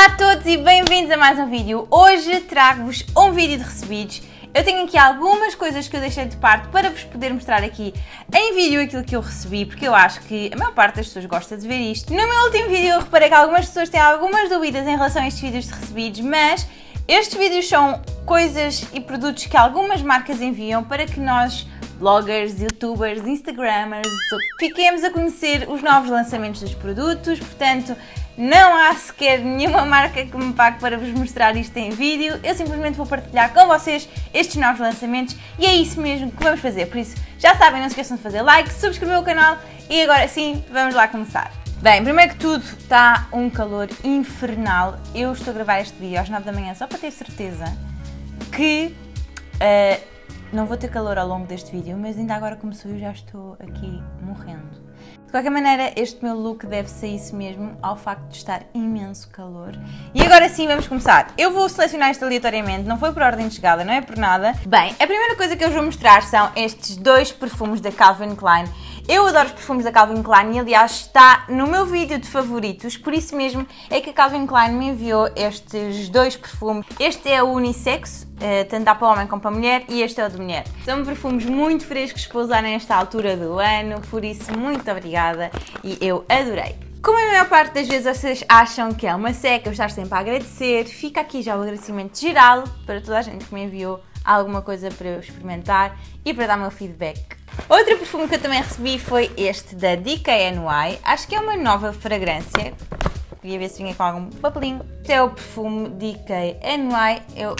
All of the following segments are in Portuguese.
Olá a todos e bem-vindos a mais um vídeo. Hoje trago-vos um vídeo de recebidos. Eu tenho aqui algumas coisas que eu deixei de parte para vos poder mostrar aqui em vídeo aquilo que eu recebi, porque eu acho que a maior parte das pessoas gosta de ver isto. No meu último vídeo eu reparei que algumas pessoas têm algumas dúvidas em relação a estes vídeos de recebidos, mas estes vídeos são coisas e produtos que algumas marcas enviam para que nós, bloggers, youtubers, instagramers, fiquemos a conhecer os novos lançamentos dos produtos. Portanto, não há sequer nenhuma marca que me pague para vos mostrar isto em vídeo. Eu simplesmente vou partilhar com vocês estes novos lançamentos e é isso mesmo que vamos fazer. Por isso, já sabem, não se esqueçam de fazer like, subscrever o canal e agora sim, vamos lá começar. Bem, primeiro que tudo, está um calor infernal. Eu estou a gravar este vídeo às 9 da manhã só para ter certeza que não vou ter calor ao longo deste vídeo, mas ainda agora começou e eu já estou aqui morrendo. De qualquer maneira, este meu look deve-se a isso mesmo, ao facto de estar imenso calor. E agora sim, vamos começar. Eu vou selecionar isto aleatoriamente, não foi por ordem de chegada, não é por nada. Bem, a primeira coisa que eu vos vou mostrar são estes dois perfumes da Calvin Klein. Eu adoro os perfumes da Calvin Klein e, aliás, está no meu vídeo de favoritos, por isso mesmo é que a Calvin Klein me enviou estes dois perfumes. Este é o unissex, tanto dá para homem como para mulher, e este é o de mulher. São perfumes muito frescos para usar nesta altura do ano, por isso, muito obrigada e eu adorei. Como a maior parte das vezes vocês acham que é uma seca, eu estar sempre a agradecer, fica aqui já o agradecimento geral para toda a gente que me enviou alguma coisa para eu experimentar e para dar o meu feedback. Outro perfume que eu também recebi foi este da DKNY, acho que é uma nova fragrância, queria ver se vinha com algum papelinho. Este é o perfume DKNY,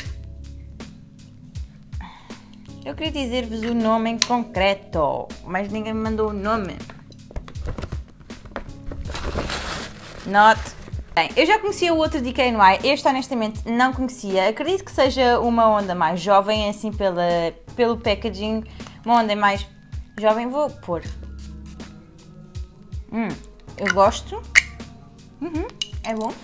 eu queria dizer-vos o nome em concreto, mas ninguém me mandou o nome. Bem, eu já conhecia o outro DKNY, este honestamente não conhecia, acredito que seja uma onda mais jovem, assim pelo packaging, uma onda mais jovem. Vou pôr. Eu gosto. É bom.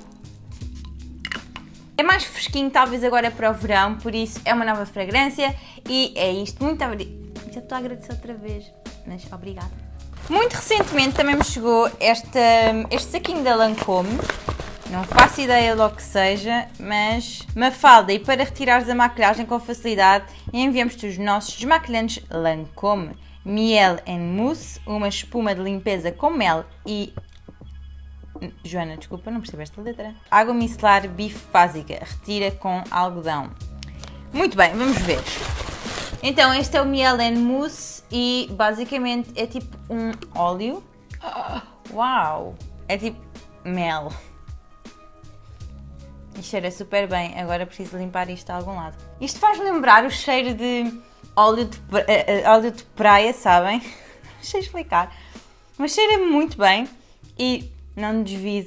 É mais fresquinho, talvez agora para o verão, por isso é uma nova fragrância e é isto. Muito obrigada. Já estou a agradecer outra vez, mas obrigada. Muito recentemente também me chegou este saquinho da Lancôme. Não faço ideia do que seja, mas Mafalda, e para retirares a maquilhagem com facilidade, enviamos-te os nossos desmaquilhantes Lancôme. Miel en mousse, uma espuma de limpeza com mel e... Joana, desculpa, não percebi esta letra. Água micelar bife básica, retira com algodão. Muito bem, vamos ver. Então, este é o Miel en mousse e basicamente é tipo um óleo. Uau! É tipo mel. E cheira super bem, agora preciso limpar isto a algum lado. Isto faz lembrar o cheiro de óleo de praia, sabem? Não sei explicar. Mas cheira muito bem e não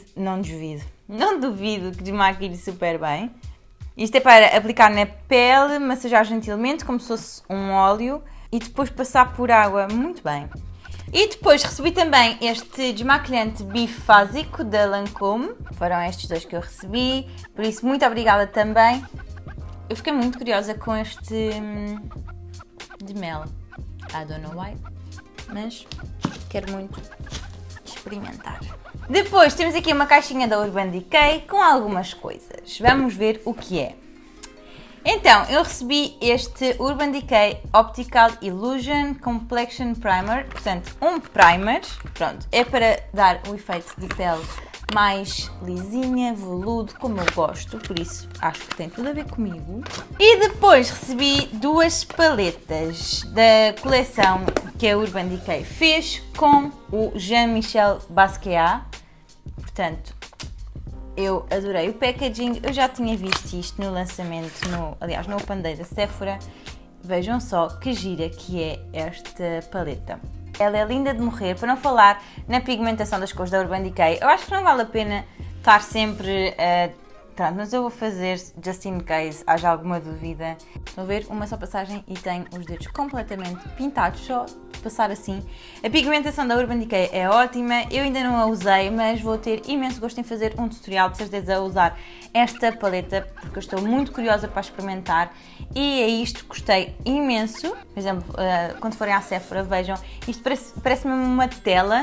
duvido que desmaquilhe super bem. Isto é para aplicar na pele, massajar gentilmente como se fosse um óleo e depois passar por água muito bem. E depois recebi também este desmaquilhante bifásico da Lancôme. Foram estes dois que eu recebi, por isso muito obrigada também. Eu fiquei muito curiosa com este de mel. I don't know why, mas quero muito experimentar. Depois temos aqui uma caixinha da Urban Decay com algumas coisas. Vamos ver o que é. Então, eu recebi este Urban Decay Optical Illusion Complexion Primer, portanto, um primer, pronto, é para dar o efeito de pele mais lisinha, veludo, como eu gosto, por isso acho que tem tudo a ver comigo. E depois recebi duas paletas da coleção que a Urban Decay fez com o Jean-Michel Basquiat, portanto, eu adorei o packaging, eu já tinha visto isto no lançamento, aliás, no Open Day da Sephora. Vejam só que gira que é esta paleta. Ela é linda de morrer, para não falar na pigmentação das cores da Urban Decay. Eu acho que não vale a pena estar sempre a... Pronto, mas eu vou fazer, just in case haja alguma dúvida. Estão a ver? Uma só passagem e tenho os dedos completamente pintados, só de passar assim. A pigmentação da Urban Decay é ótima, eu ainda não a usei, mas vou ter imenso gosto em fazer um tutorial, de certeza, a usar esta paleta, porque eu estou muito curiosa para experimentar. E é isto, gostei imenso. Por exemplo, quando forem à Sephora, vejam, isto parece mesmo uma tela.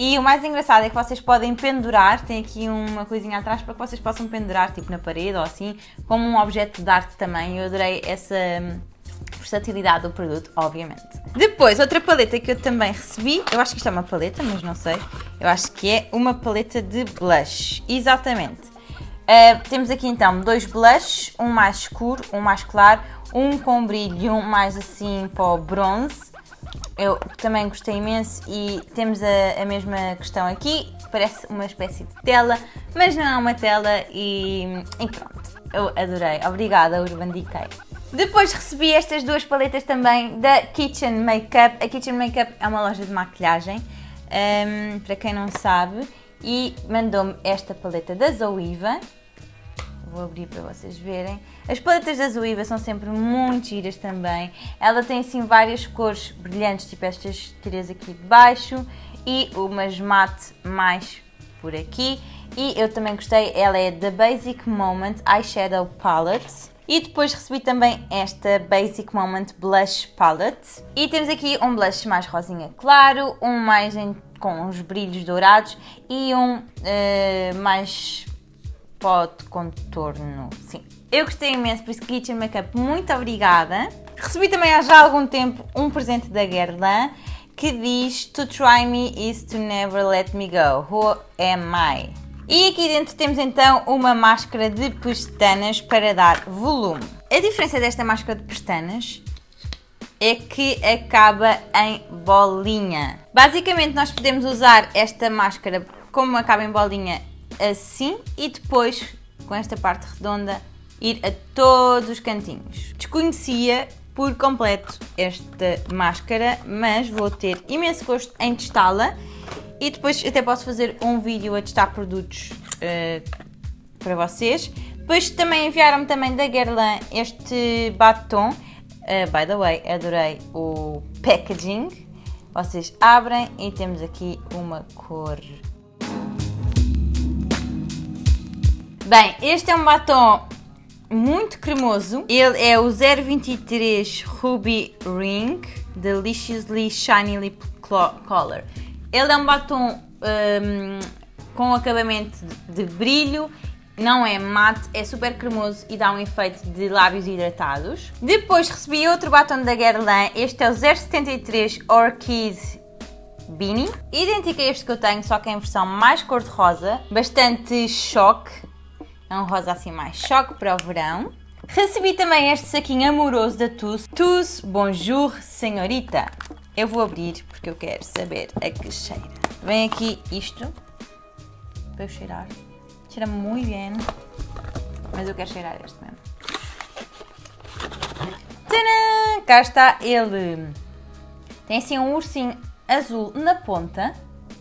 E o mais engraçado é que vocês podem pendurar, tem aqui uma coisinha atrás para que vocês possam pendurar, tipo na parede ou assim, como um objeto de arte também. Eu adorei essa versatilidade do produto, obviamente. Depois, outra paleta que eu também recebi, eu acho que isto é uma paleta, mas não sei, eu acho que é uma paleta de blush, exatamente. Temos aqui então dois blushes, um mais escuro, um mais claro, um com brilho e um mais assim para o bronze. Eu também gostei imenso e temos a mesma questão aqui, parece uma espécie de tela, mas não é uma tela e pronto, eu adorei, obrigada Urban Decay. Depois recebi estas duas paletas também da Kitchen Makeup. A Kitchen Makeup é uma loja de maquilhagem, para quem não sabe, e mandou-me esta paleta da Zoeva. Vou abrir para vocês verem. As paletas da Zoeva são sempre muito giras também. Ela tem assim várias cores brilhantes, tipo estas tiras aqui de baixo e umas mate mais por aqui. E eu também gostei, ela é da Basic Moment Eyeshadow Palette. E depois recebi também esta Basic Moment Blush Palette. E temos aqui um blush mais rosinha claro, um mais com uns brilhos dourados e um mais pó de contorno. Sim, eu gostei imenso, por isso Kitchen Makeup, muito obrigada. Recebi também há já algum tempo um presente da Guerlain que diz To try me is to never let me go. Who am I? E aqui dentro temos então uma máscara de pestanas para dar volume. A diferença desta máscara de pestanas é que acaba em bolinha. Basicamente nós podemos usar esta máscara como acaba em bolinha assim e depois com esta parte redonda ir a todos os cantinhos. Desconhecia por completo esta máscara, mas vou ter imenso gosto em testá-la. E depois até posso fazer um vídeo a testar produtos para vocês. Depois também enviaram-me também da Guerlain este batom. By the way, adorei o packaging. Vocês abrem e temos aqui uma cor. Bem, este é um batom muito cremoso. Ele é o 023 Ruby Ring Deliciously Shiny Lip Color. Ele é um batom com acabamento de brilho, não é mate, é super cremoso e dá um efeito de lábios hidratados. Depois recebi outro batom da Guerlain, este é o 073 Orchid Beanie. Idêntico a este que eu tenho, só que em versão mais cor-de-rosa, bastante choque. É um rosa assim mais choque para o verão. Recebi também este saquinho amoroso da Tous. Tous Bonjour Senhorita. Eu vou abrir porque eu quero saber a que cheira. Vem aqui isto para eu cheirar. Cheira muito bem, mas eu quero cheirar este mesmo. Tadã! Cá está ele. Tem assim um ursinho azul na ponta.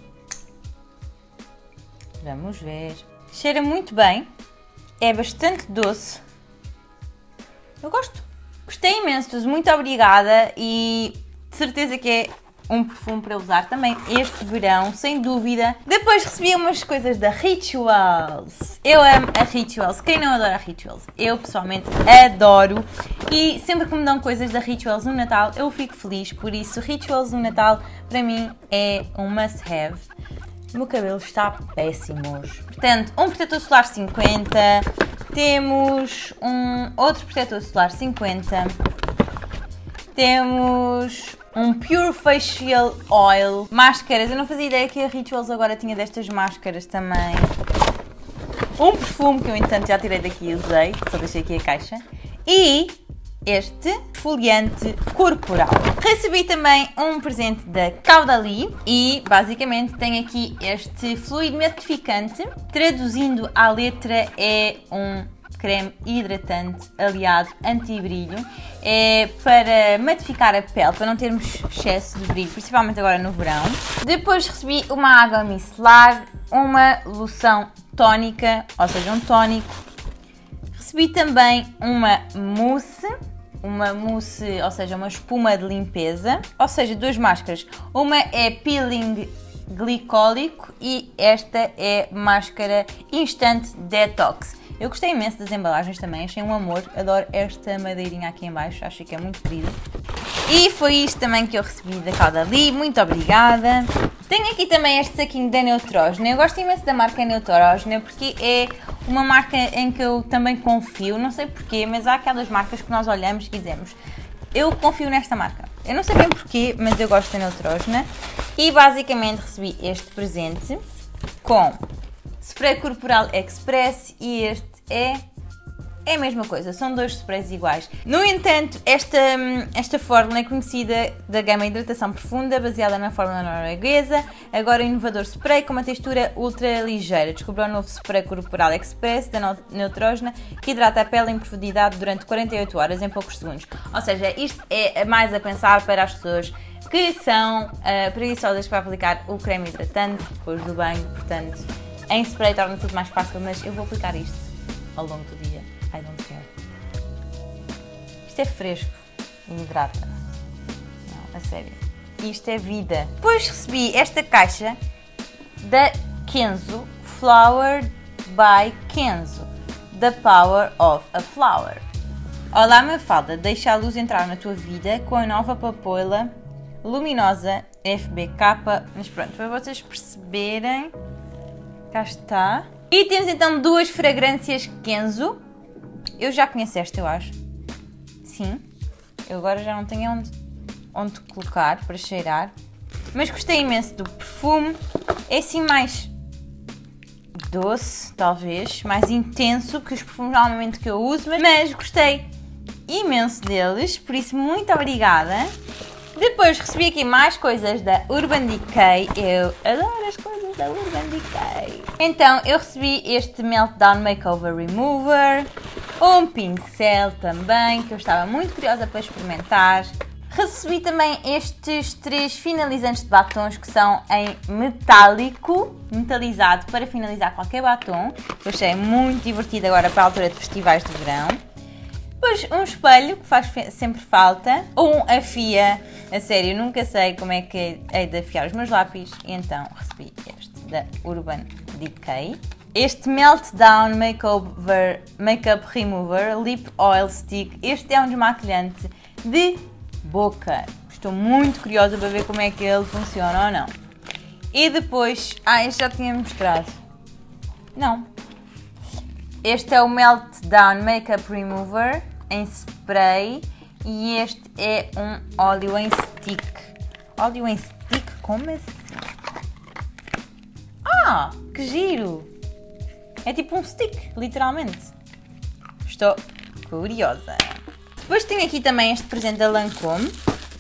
Vamos ver. Cheira muito bem. É bastante doce. Eu gosto. Gostei imenso, muito obrigada e de certeza que é um perfume para usar também este verão, sem dúvida. Depois recebi umas coisas da Rituals. Eu amo a Rituals. Quem não adora a Rituals? Eu pessoalmente adoro. E sempre que me dão coisas da Rituals no Natal, eu fico feliz. Por isso, Rituals no Natal, para mim, é um must-have. O meu cabelo está péssimo hoje. Portanto, um protetor solar 50. Temos um outro protetor solar 50. Temos um Pure Facial Oil. Máscaras. Eu não fazia ideia que a Rituals agora tinha destas máscaras também. Um perfume que eu, entanto, já tirei daqui e usei. Só deixei aqui a caixa. E este esfoliante corporal. Recebi também um presente da Caudalie e basicamente tem aqui este fluido matificante. Traduzindo à letra, é um creme hidratante aliado anti-brilho. É para matificar a pele, para não termos excesso de brilho, principalmente agora no verão. Depois recebi uma água micelar, uma loção tónica, ou seja, um tónico. Recebi também uma mousse, ou seja, uma espuma de limpeza, ou seja, duas máscaras. Uma é peeling glicólico e esta é máscara Instant Detox. Eu gostei imenso das embalagens também, achei um amor, adoro esta madeirinha aqui em baixo, acho que é muito querida. E foi isto também que eu recebi da Caudalie, muito obrigada. Tenho aqui também este saquinho da Neutrogena. Eu gosto imenso da marca Neutrogena porque é uma marca em que eu também confio. Não sei porquê, mas há aquelas marcas que nós olhamos e dizemos: eu confio nesta marca. Eu não sei bem porquê, mas eu gosto da Neutrogena. E basicamente recebi este presente com spray corporal express e este é a mesma coisa, são dois sprays iguais. No entanto, esta fórmula é conhecida da gama Hidratação Profunda, baseada na fórmula norueguesa. Agora inovador spray com uma textura ultra ligeira. Descobriu o novo spray corporal express da Neutrogena, que hidrata a pele em profundidade durante 48 horas, em poucos segundos. Ou seja, isto é mais a pensar para as pessoas que são preguiçosas para aplicar o creme hidratante depois do banho. Portanto, em spray torna tudo mais fácil, mas eu vou aplicar isto ao longo do dia. I don't care. Isto é fresco e hidrata. Não, a sério. Isto é vida. Depois recebi esta caixa da Kenzo, Flowered by Kenzo, The Power of a Flower. Olá Mafalda, deixa a luz entrar na tua vida com a nova papoila luminosa FBK. Mas pronto, para vocês perceberem, cá está. E temos então duas fragrâncias Kenzo. Eu já conheço esta, eu acho. Sim. Eu agora já não tenho onde colocar para cheirar. Mas gostei imenso do perfume. É assim mais doce, talvez. Mais intenso que os perfumes normalmente que eu uso. Mas gostei imenso deles. Por isso, muito obrigada. Depois recebi aqui mais coisas da Urban Decay. Eu adoro as coisas da Urban Decay. Então, eu recebi este Meltdown Makeover Remover. Um pincel também, que eu estava muito curiosa para experimentar. Recebi também estes 3 finalizantes de batons que são em metálico, metalizado, para finalizar qualquer batom. Eu achei muito divertido agora para a altura de festivais de verão. Depois um espelho, que faz sempre falta. Um afia, a sério, nunca sei como é que hei de afiar os meus lápis. E então recebi este da Urban Decay. Este Meltdown Makeup Remover Lip Oil Stick. Este é um desmaquilhante de boca. Estou muito curiosa para ver como é que ele funciona ou não. E depois... este já tinha mostrado. Não. Este é o Meltdown Makeup Remover em spray. E este é um óleo em stick. Óleo em stick? Como assim? Que giro! É tipo um stick, literalmente. Estou curiosa. Depois tenho aqui também este presente da Lancôme.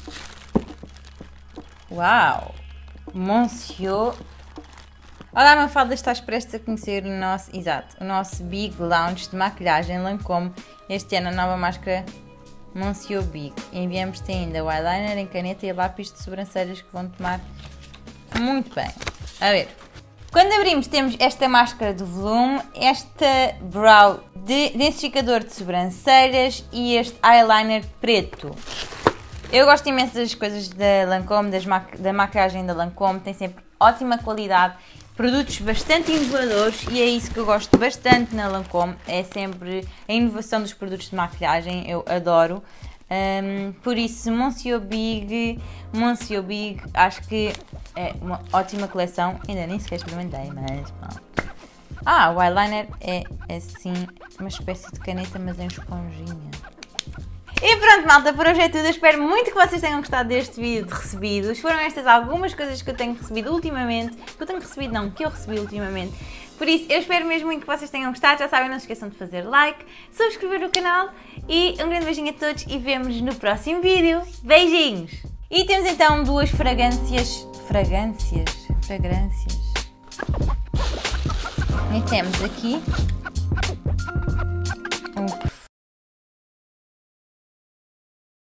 Uau! Monsieur. Olá Mafalda, estás prestes a conhecer o nosso Big Lounge de maquilhagem Lancôme. Este ano a nova máscara Monsieur Big. Enviamos-te ainda o eyeliner em caneta e lápis de sobrancelhas que vão tomar muito bem. A ver. Quando abrimos temos esta máscara de volume, esta brow densificador de sobrancelhas e este eyeliner preto. Eu gosto imenso das coisas da Lancôme, da maquiagem da Lancôme, tem sempre ótima qualidade, produtos bastante inovadores e é isso que eu gosto bastante na Lancôme, é sempre a inovação dos produtos de maquilhagem, eu adoro. Por isso, Monsieur Big, acho que é uma ótima coleção. Ainda nem sequer experimentei, mas bom. O eyeliner é assim, uma espécie de caneta, mas em esponjinha. E pronto, malta, por hoje é tudo. Eu espero muito que vocês tenham gostado deste vídeo de recebidos. Foram estas algumas coisas que eu tenho recebido ultimamente. Que eu recebi ultimamente. Por isso, eu espero mesmo muito que vocês tenham gostado. Já sabem, não se esqueçam de fazer like, subscrever o canal e um grande beijinho a todos e vemo-nos no próximo vídeo. Beijinhos! E temos então duas fragrâncias. E temos aqui